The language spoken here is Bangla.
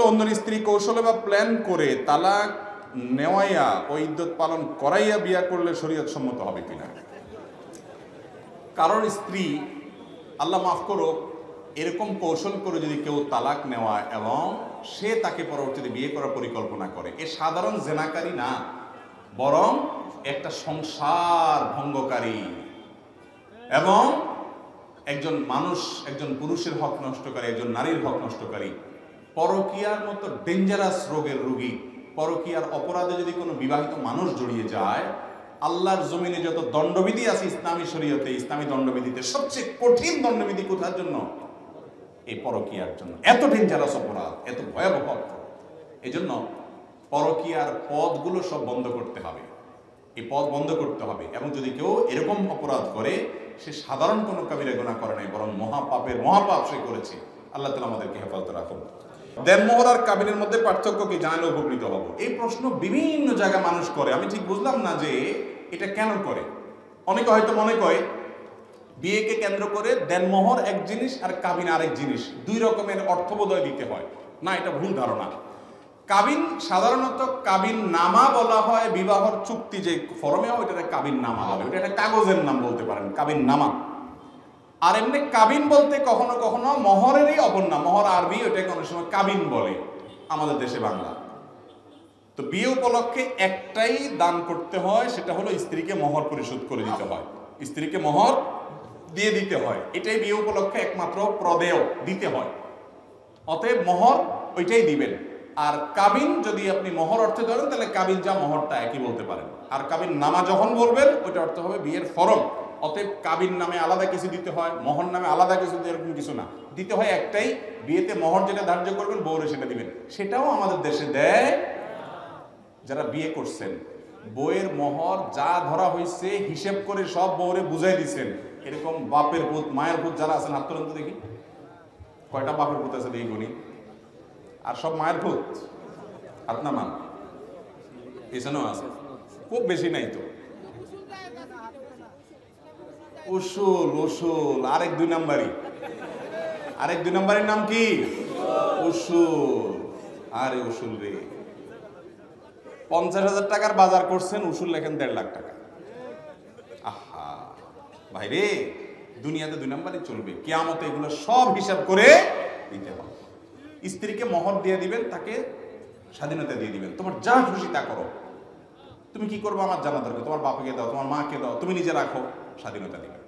অন্য স্ত্রী কৌশলে বা প্ল্যান করে তালাক নেওয়াইয়া ও ইদ্যত পালন করাইয়া বিয়া করলে শরীয়ত সম্মত হবে কিনা। কারণ স্ত্রী, আল্লাহ মাফ করো, এরকম কৌশল করে যদি কেউ তালাক নেওয়া এবং সে তাকে পরবর্তীতে বিয়ে করার পরিকল্পনা করে, এ সাধারণ জেনাকারী না, বরং একটা সংসার ভঙ্গকারী এবং একজন মানুষ, একজন পুরুষের হক নষ্টকারী, একজন নারীর হক নষ্টকারী, পরকীয়ার মতো ডেঞ্জারাস রোগের রোগী। পরকীয়ার অপরাধে যদি কোনো বিবাহিত মানুষ জড়িয়ে যায়, আল্লাহর জমিনে যত দণ্ডবিধি আছে ইসলামী শরীয়তে, ইসলামী দণ্ডবিধিতে সবচেয়ে কঠিন দণ্ডবিধি কোথার জন্য? এই পরকীয়ার জন্য। এত ডেঞ্জারাস অপরাধ, এত ভয়াবহ অপরাধ। এই জন্য পরকীয়ার পদগুলো সব বন্ধ করতে হবে, এই পদ বন্ধ করতে হবে। এবং যদি কেউ এরকম অপরাধ করে, সে সাধারণ কোনো কাবিরা গুনাহ করে নাই, বরং মহাপাপের মহাপাপ সে করেছে। আল্লাহ তাআলা আমাদেরকে হেফাজত রাখুন। দেনমোহর আর কাবিনের মধ্যে পার্থক্য কি, জানলে উপকৃত হব। এই প্রশ্ন বিভিন্ন জায়গায় মানুষ করে, আমি ঠিক বুঝলাম না যে এটা কেন করে। অনেকে হয়তো মনে করে বিয়েকে কেন্দ্র করে দেনমোহর এক জিনিস আর কাবিন আরেক জিনিস, দুই রকমের অর্থবোধয় দিতে হয়। না, এটা ভুল ধারণা। কাবিন সাধারণত কাবিন নামা বলা হয়, বিবাহর চুক্তি যে ফরমে হয় ওইটা কাবিন নামা বলে, ওটা একটা কাগজের নাম বলতে পারেন, কাবিন নামা। আর এমনি কাবিন বলতে কখনো কখনো মহরেরই অপর নাম, মহর আরবি, ওইটাকে অনেক সময় কাবিন বলে আমাদের দেশে বাংলা। তো বিয়ে উপলক্ষে একটাই দান করতে হয়, সেটা হলো স্ত্রীকে মোহর পরিশোধ করে দিতে হয়, স্ত্রীকে মোহর দিয়ে দিতে হয়। এটাই বিয়ে উপলক্ষে একমাত্র প্রদেয় দিতে হয়। অতএব মোহর ওইটাই দিবেন। আর কাবিন যদি আপনি মোহর অর্থে ধরেন, তাহলে কাবিন যা মোহরটা একই বলতে পারেন। আর কাবিন নামা যখন বলবেন, ওইটা অর্থ হবে বিয়ের ফরম। অতএব কাবিন নামে আলাদা কিছু দিতে হয়, মোহর নামে আলাদা কিছু, এরকম কিছু না, দিতে হয় একটাই। বিয়েতে মোহর যেটা ধার্য করবেন, বউরে সেটা দিবেন। সেটাও আমাদের দেশে দেয়। যারা বিয়ে করছেন, বউয়ের মোহর যা ধরা হয়েছে হিসেব করে সব বউরে বুঝাই দিচ্ছেন। এরকম বাপের ভূত, মায়ের ভূত যারা আছেন, হাত তুলেন তো দেখি, কয়টা বাপের ভূত আছে এই গণি, আর সব মায়ের ভূত হাত নামান, এখানেও আছে, খুব বেশি নাই তো। উসুল, উসুল আরেক দুই নাম্বারই, আরেক দুই নাম্বারের নাম কি? উসুল। আরে উসুল রে, 50,000 টাকার বাজার করছেন, উসুল লেখেন 1.5 লাখ টাকা। আহা ভাই রে, দুনিয়াতে দুই নাম্বারই চলবে, কিয়ামতে এগুলো সব হিসাব করে দিতে হবে। স্ত্রীকে মোহর দিয়ে দিবেন, তাকে স্বাধীনতা দিয়ে দিবেন, তোমার যা খুশি তা করো, তুমি কি করবো আমার জানা দরকার, তোমার বাবাকে দাও, তোমার মাকে দাও, তুমি নিজে রাখো, স্বাধীনতা দিবেন।